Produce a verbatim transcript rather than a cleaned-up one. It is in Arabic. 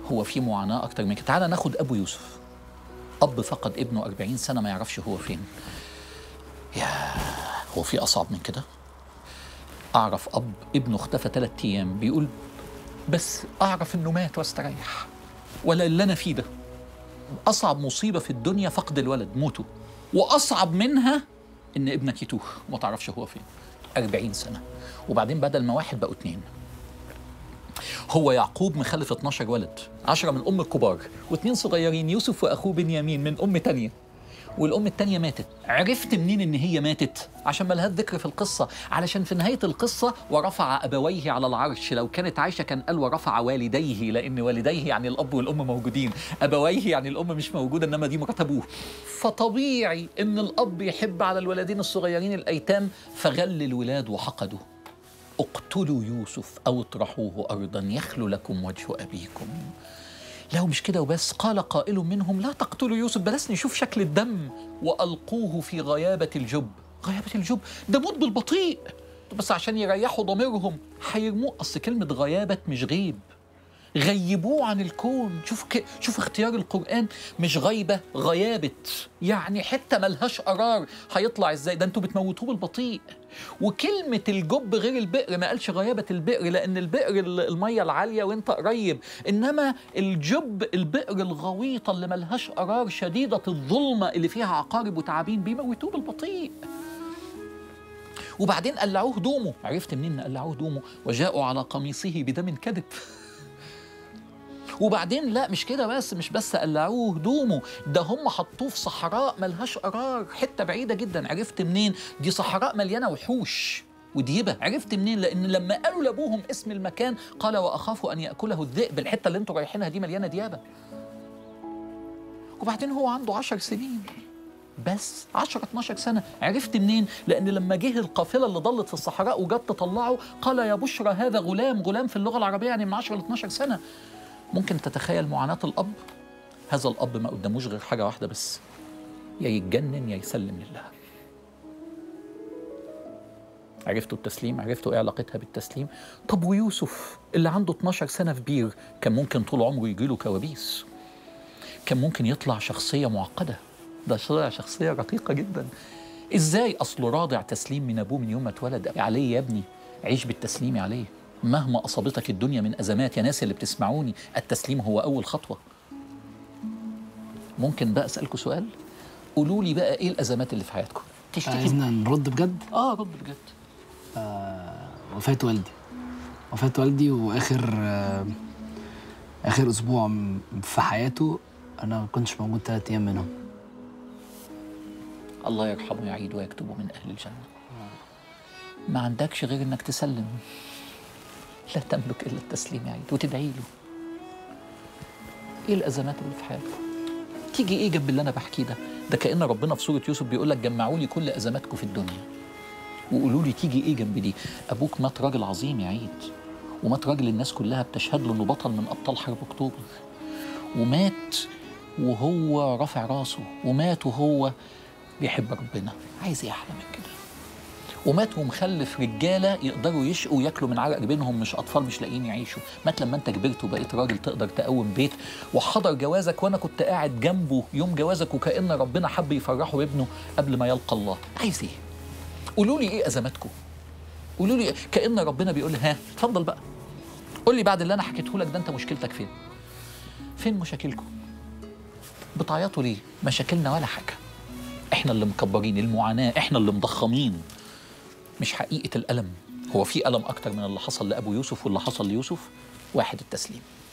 هو في معاناة أكتر من كده. تعالى ناخد أبو يوسف، أب فقد ابنه أربعين سنة ما يعرفش هو فين. يا هو في أصعب من كده؟ أعرف أب ابنه اختفى ثلاث أيام بيقول بس أعرف إنه مات واستريح، ولا اللي أنا فيه ده. أصعب مصيبة في الدنيا فقد الولد، موته، وأصعب منها إن ابنك يتوه وما تعرفش هو فين. أربعين سنة، وبعدين بدل ما واحد بقوا اتنين. هو يعقوب مخلف اتناشر ولد، عشرة من أم الكبار واتنين صغيرين، يوسف وأخوه بنيامين من أم تانية، والأم التانية ماتت. عرفت منين إن هي ماتت؟ عشان ملهاش ذكر في القصة، علشان في نهاية القصة ورفع أبويه على العرش. لو كانت عايشة كان قال ورفع والديه، لأن والديه يعني الأب والأم موجودين، أبويه يعني الأم مش موجودة، إنما دي مرات أبوه. فطبيعي إن الأب يحب على الولدين الصغيرين الأيتام، فغل الولاد وحقدوا. اقتلوا يوسف أو اطرحوه أرضا يخل لكم وجه أبيكم. لو مش كده وبس، قال قائل منهم لا تقتلوا يوسف، بلاش نشوف شكل الدم، وألقوه في غيابة الجب. غيابة الجب ده موت بالبطيء، بس عشان يريحوا ضميرهم هيرموه. أصل كلمة غيابة مش غيب، غيبوه عن الكون. شوف ك... شوف اختيار القرآن، مش غيبة، غيابة، يعني حتة ملهاش قرار هيطلع ازاي. ده انتوا بتموتوه بالبطيء. وكلمة الجب غير البئر، ما قالش غيابة البئر، لأن البئر المية العالية وانت قريب، إنما الجب البئر الغويطة اللي ملهاش قرار، شديدة الظلمة اللي فيها عقارب وتعابين، بيموتوه بالبطيء. وبعدين قلعوه هدومه. عرفت منين قلعوه هدومه؟ وجاءوا على قميصه بدم كذب. وبعدين لا مش كده بس، مش بس قلعوه هدومه، ده هم حطوه في صحراء ملهاش قرار، حته بعيده جدا. عرفت منين؟ دي صحراء مليانه وحوش وديبه. عرفت منين؟ لان لما قالوا لابوهم اسم المكان قال واخاف ان ياكله الذئب، الحته اللي انتوا رايحينها دي مليانه ديابه. وبعدين هو عنده عشر سنين بس، عشرة اتناشر سنة. عرفت منين؟ لأن لما جه القافلة اللي ضلت في الصحراء وجت تطلعه قال يا بشرى هذا غلام. غلام في اللغة العربية يعني من عشرة ل اتناشر سنة. ممكن تتخيل معاناة الأب؟ هذا الأب ما قداموش غير حاجة واحدة بس، يا يتجنن يا يسلم لله. عرفتوا التسليم؟ عرفتوا ايه علاقتها بالتسليم؟ طب ويوسف اللي عنده اتناشر سنة في بير، كان ممكن طول عمره يجيله كوابيس، كان ممكن يطلع شخصية معقدة، ده طلع شخصية رقيقة جدا. ازاي؟ أصله راضع تسليم من أبوه من يوم ما اتولد. عليه يا ابني عيش بالتسليم عليه، مهما أصابتك الدنيا من أزمات. يا ناس اللي بتسمعوني، التسليم هو أول خطوة. ممكن بقى أسألكوا سؤال؟ قولوا لي بقى إيه الأزمات اللي في حياتكم؟ تشتكي؟ عايزنا نرد بجد؟ آه رد بجد. آه وفاة والدي. وفاة والدي وآخر آه آخر أسبوع في حياته أنا ما كنتش موجود ثلاث أيام منهم. الله يرحمه يعيد ويكتبه من أهل الجنة. ما عندكش غير إنك تسلم، لا تملك إلا التسليم يا عيد، وتدعي له. إيه الأزمات اللي في حياتكم؟ تيجي إيه جنب اللي أنا بحكيه ده؟ ده كأن ربنا في سورة يوسف بيقول لك جمعوا لي كل أزماتكم في الدنيا وقولوا لي تيجي إيه جنب دي. أبوك مات راجل عظيم يا عيد، ومات راجل الناس كلها بتشهد له إنه بطل من أبطال حرب أكتوبر، ومات وهو رافع راسه، ومات وهو بيحب ربنا. عايز إيه أحلى من كده؟ ومات ومخلف رجاله يقدروا يشقوا وياكلوا من عرق جبينهم، مش اطفال مش لاقيين يعيشوا. مات لما انت كبرت وبقيت راجل تقدر تقوم بيت، وحضر جوازك وانا كنت قاعد جنبه يوم جوازك، وكأن ربنا حب يفرحه بابنه قبل ما يلقى الله. عايز ايه؟ قولوا لي ايه ازماتكم؟ قولوا لي. كأن ربنا بيقول ها اتفضل بقى قول لي بعد اللي انا حكيته لك ده انت مشكلتك فين؟ فين مشاكلكم؟ بتعيطوا ليه؟ مشاكلنا ولا حاجه، احنا اللي مكبرين المعاناه، احنا اللي مضخمين، مش حقيقة الألم. هو في ألم أكتر من اللي حصل لأبو يوسف واللي حصل ليوسف؟ واحد، التسليم.